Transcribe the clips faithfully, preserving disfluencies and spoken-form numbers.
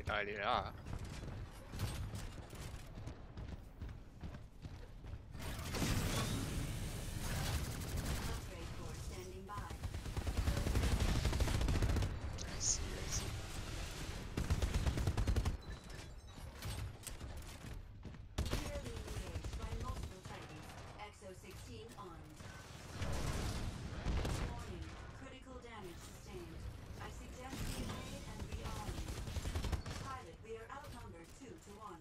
ได้เลยอ่ะ Upgrade core standing by. I see, I see. Clearly engaged by multiple Titans. X O sixteen armed. Warning. Critical damage sustained. I suggest we evade and rearm. Pilot, we are outnumbered two to one.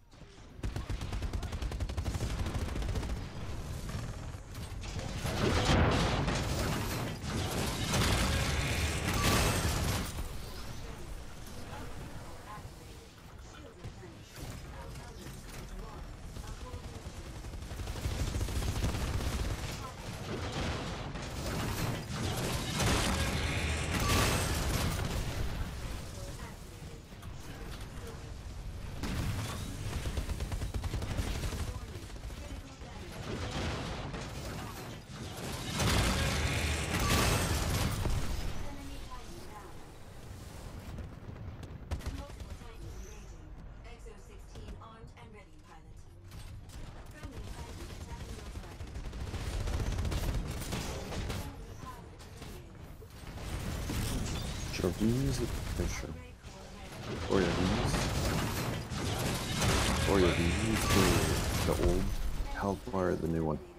Shield replenished. Outnumbered two to one. Uphold mission. Enemy Titan down. Multiple Titans engaging. X O sixteen armed and ready, pilot. Friendly Titan attacking your target. Enemy pilot eliminated. Sure, do you use it? Yeah, sure. Upgrade core ready. Or yeah, do you use? Or yeah, do you use the, the old help or the new one?